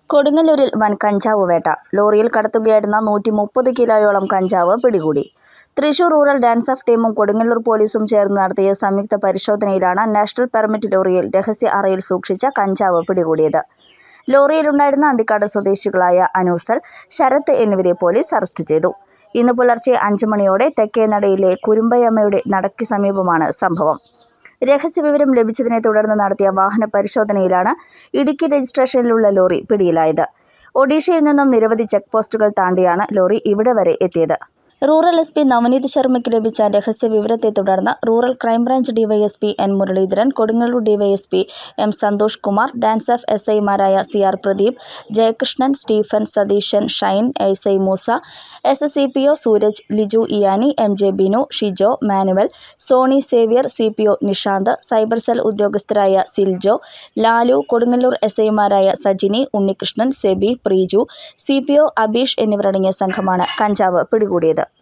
കൊടുങ്ങല്ലൂരിൽ വൻ കഞ്ചാവ് വേട്ട. ലോറിയിൽ കടത്തുകയായിരുന്ന 130 കിലോയോളം കഞ്ചാവ് പിടികൂടി. തൃശൂർ റൂറൽ ഡാൻസ് ഓഫ് ടീമും കൊടുങ്ങല്ലൂർ പോലീസും ചേർന്ന് നടത്തിയ സംയുക്ത പരിശോധനയിലാണ് നാഷണൽ പെർമിറ്റ് ലോറിയിൽ രഹസ്യ അറയിൽ സൂക്ഷിച്ച കഞ്ചാവ് പിടികൂടിയത്. ലോറിയിലുണ്ടായിരുന്ന അന്തിക്കാട് സ്വദേശികളായ അനൂസൽ, ശരത്ത് എന്നിവരെ പോലീസ് അറസ്റ്റ് ചെയ്തു. ഇന്ന് പുലർച്ചെ 5 മണിയോടെ തെക്കേനടയിലെ കുരുമ്പയമ്മയുടെ നടയ്ക്ക് സമീപമാണ് സംഭവം. രഹസ്യവിവരം ലഭിച്ചതിനെ തുടർന്ന് നടത്തിയ വാഹന പരിശോധനയിലാണ് ഇടുക്കി രജിസ്ട്രേഷനിലുള്ള ലോറി പിടിയിലായത്. ഒഡീഷയിൽ നിന്നും നിരവധി ചെക്ക് പോസ്റ്റുകൾ താണ്ടിയാണ് ലോറി ഇവിടെ വരെ എത്തിയത്. റൂറൽ എസ് പി നവനീത് ശർമ്മയ്ക്ക് ലഭിച്ച രഹസ്യവിവരത്തെ തുടർന്ന് rural crime branch DYSP N Muraleedharan, Kodungallur DYSP M Santhosh Kumar, DANSAF എസ്ഐമാരായ CR Pradeep, Jayakrishnan, Stephen, Satheesan, Shine, SI Moosa, SSCPO Sooraj, Liju Iyani, MJ Binu, Shijo, Manuel, Sony Xavier, CPO Nishanth, cyber cell ഉദ്യോഗസ്ഥരായ സിൽജോ, ലാലു, കൊടുങ്ങല്ലൂർ എസ്ഐമാരായ സജിനി, ഉണ്ണികൃഷ്ണൻ, സെബി, പ്രീജു, CPO അബീഷ് എന്നിവരടങ്ങിയ സംഘമാണ് കഞ്ചാവ് പിടികൂടിയത്.